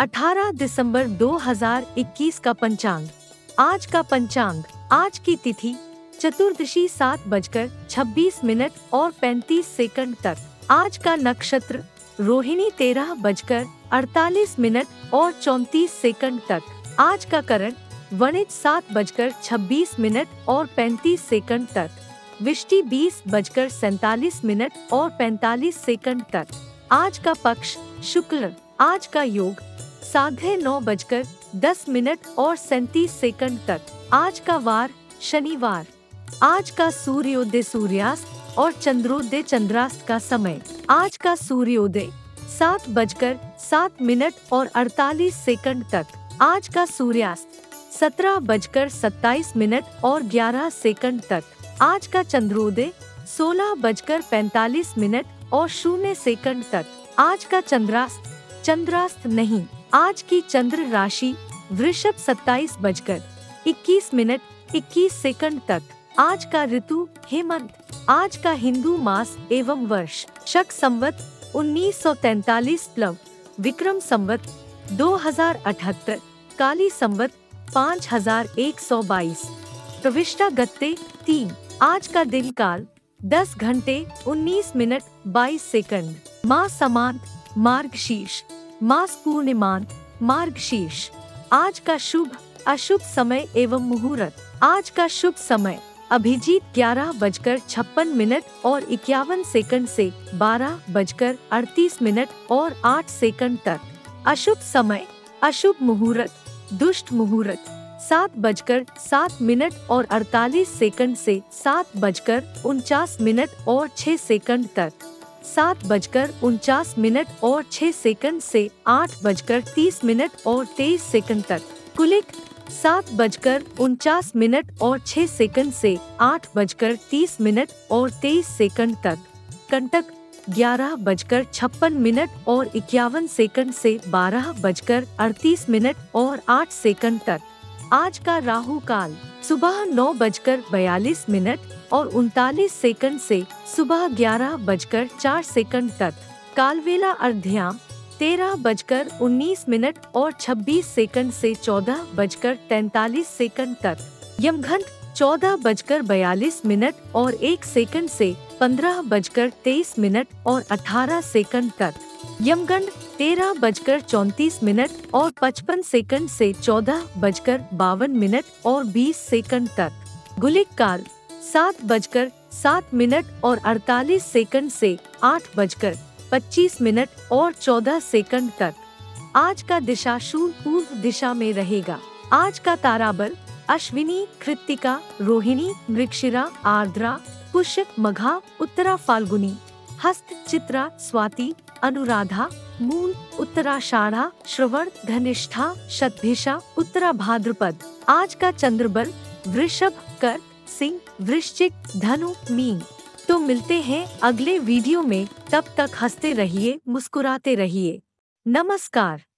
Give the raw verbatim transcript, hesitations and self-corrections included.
अठारह दिसंबर दो हज़ार इक्कीस का पंचांग। आज का पंचांग। आज की तिथि चतुर्दशी सात बजकर छब्बीस मिनट और पैंतीस सेकंड तक। आज का नक्षत्र रोहिणी तेरह बजकर अड़तालीस मिनट और चौंतीस सेकंड तक। आज का करण वणिज सात बजकर छब्बीस मिनट और पैंतीस सेकंड तक। विष्टि बीस बजकर सैतालीस मिनट और पैंतालीस सेकंड तक। आज का पक्ष शुक्ल। आज का योग साढ़े नौ बजकर दस मिनट और सैंतीस सेकंड तक। आज का वार शनिवार। आज का सूर्योदय सूर्यास्त और चंद्रोदय चंद्रास्त का समय। आज का सूर्योदय सात बजकर सात मिनट और अड़तालीस सेकंड तक। आज का सूर्यास्त सत्रह बजकर सत्ताईस मिनट और ग्यारह सेकंड तक। आज का चंद्रोदय सोलह बजकर पैंतालीस मिनट और शून्य सेकंड तक। आज का चंद्रास्त चंद्रास्त नहीं। आज की चंद्र राशि वृषभ सत्ताईस बजकर इक्कीस मिनट इक्कीस सेकंड तक। आज का ऋतु हेमंत। आज का हिंदू मास एवं वर्ष शक संवत उन्नीस सौ तैंतालीस प्लव विक्रम संवत दो हजार अठहत्तर काली संवत पाँच हजार एक सौ बाईस प्रविष्टा गत्ते तीन। आज का दिन काल दस घंटे उन्नीस मिनट बाईस सेकंड। मास समांत मार्गशीर्ष मास पूर्णिमांत मार्गशीर्ष। आज का शुभ अशुभ समय एवं मुहूर्त। आज का शुभ समय अभिजीत ग्यारह बजकर छप्पन मिनट और इक्यावन सेकंड से बारह बजकर अड़तीस मिनट और आठ सेकंड तक। अशुभ समय अशुभ मुहूर्त दुष्ट मुहूर्त सात बजकर सात मिनट और अड़तालीस सेकंड से सात बजकर उनचास मिनट और छह सेकंड तक। सात बजकर उनचास मिनट और छह सेकंड से आठ बजकर तीस मिनट और तेईस सेकंड तक। कुलिक सात बजकर उनचास मिनट और छह सेकंड से आठ बजकर तीस मिनट और तेईस सेकंड तक। कंटक ग्यारह बजकर छप्पन मिनट और इक्यावन सेकंड से बारह बजकर अड़तीस मिनट और आठ सेकंड तक। आज का राहु काल सुबह नौ बजकर बयालीस मिनट और उनतालीस सेकंड से सुबह ग्यारह बजकर चार सेकंड तक। कालवेला अर्ध्याम तेरह बजकर उन्नीस मिनट और छब्बीस सेकंड से चौदह बजकर तैंतालीस सेकंड तक। यमघंट चौदह बजकर बयालीस मिनट और एक सेकंड से पंद्रह बजकर तेईस मिनट और अठारह सेकंड तक। यमगंड तेरह बजकर चौंतीस मिनट और पचपन सेकंड से चौदह बजकर बावन मिनट और बीस सेकंड तक। गुलिक काल सात बजकर सात मिनट और अड़तालीस सेकंड से आठ बजकर पच्चीस मिनट और चौदह सेकंड तक। आज का दिशाशूल पूर्व दिशा में रहेगा। आज का ताराबल अश्विनी कृत्तिका रोहिणी मृगशिरा आर्द्रा पुष्य मघा उत्तरा फाल्गुनी हस्त चित्रा स्वाति अनुराधा मूल उत्तराषाढ़ा श्रवण धनिष्ठा शतभिषा उत्तरा भाद्रपद। आज का चंद्रबल वृषभ कर्क सिंह वृश्चिक धनु मीन। तो मिलते हैं अगले वीडियो में, तब तक हंसते रहिए मुस्कुराते रहिए। नमस्कार।